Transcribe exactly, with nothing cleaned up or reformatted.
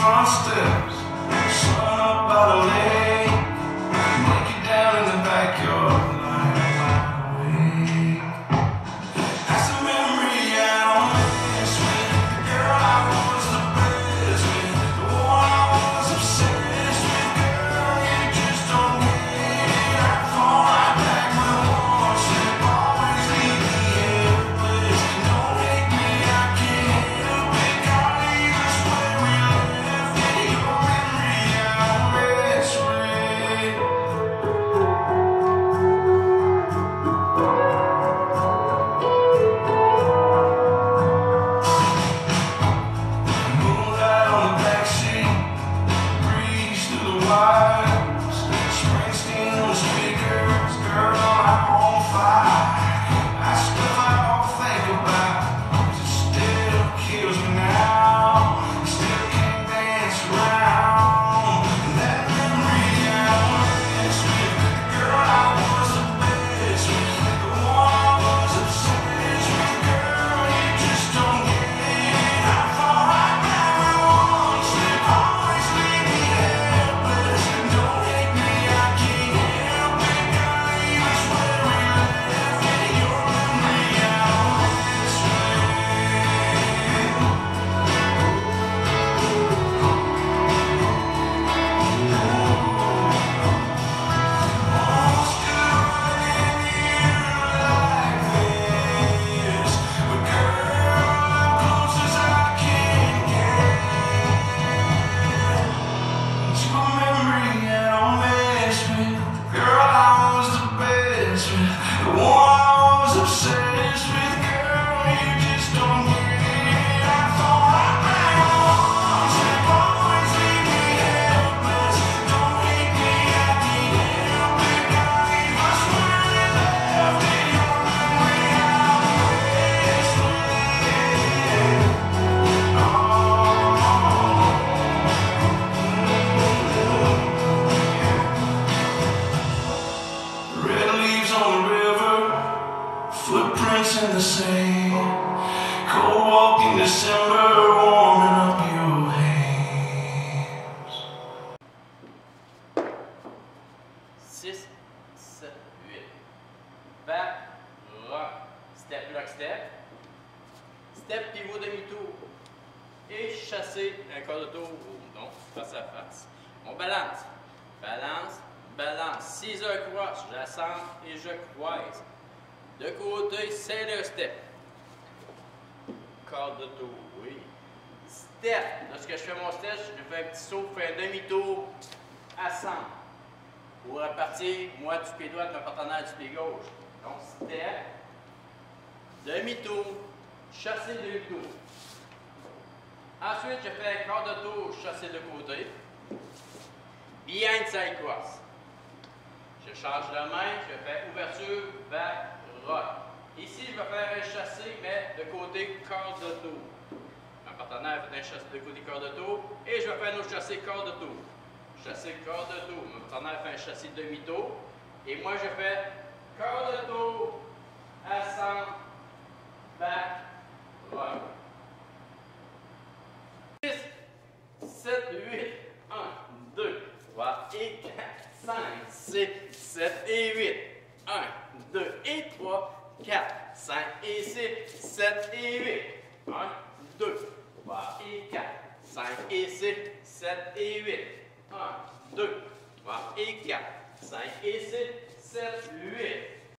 front steps, sun up by the lake, make it down in the backyard, lying wide awake. That's a memory I don't miss with the girl I was the best with, the one I was obsessed with. Girl, you just don't get it. I fall right back with one slip, always leave me helpless. Don't make me, I can't help it. God, leave us where we left it. Your memory I don't mess with. Moonlight on the backseat, breeze through the wires, Springsteen on the speakers, girl, I'm on fire. I stuff I don't think about, 'cause it still kills me now. Still can't dance around that memory I don't mess with. The girl I was the best with, the one I was obsessed with. Girl, you just don't get it. I fall right back with one slip, always leave me helpless. Don't hate me, I can't help it. God, leave us where we left it. Your memory I don't mess with. Almost could run into you like this, but girl, I'm close as I can get to a memory I don't mess with. Girl, I was the best with, the one I was obsessed with. Girl, you just don't get it. I fall right back on slip, always leave me helpless. Don't hate me, I can't help it. God, leave us where we left it. Your memory I don't mess with. Red leaves on the river, footprints in the sand, cold walk in December, warming up your hands. six, sept, huit. Back, rock, step, lock, step. Step, pivot, demi-tour. Et chasser un corps de tour, donc face à face. On balance, balance, balance. six heures cross, j'assemble et je croise. De côté, c'est le step. Corps de tour, oui. Step, lorsque je fais mon step, je fais un petit saut, je fais un demi-tour, assemble. Pour repartir, moi du pied droit, mon partenaire du pied gauche. Donc, step, demi-tour, chasser demi-tour. Ensuite, je fais un quart de tour, chasser de côté. Behind side cross. Je change de main, je fais ouverture, back, rock. Ici, je vais faire un chassé, mais de côté quart de tour. Mon partenaire fait un chassé de côté quart de tour. Et je vais faire un autre chassé quart de tour. Chassé quart de tour. Mon partenaire fait un chassé demi-tour. Et moi, je fais quart de tour, assemble, back, rock. six, sept, huit, un, deux, trois et quatre, cinq, six, sept et huit, un, deux et trois, quatre, cinq et six, sept et huit, un, deux, trois et quatre, cinq et six, sept et huit, un, deux, trois et quatre, cinq et six, sept, huit.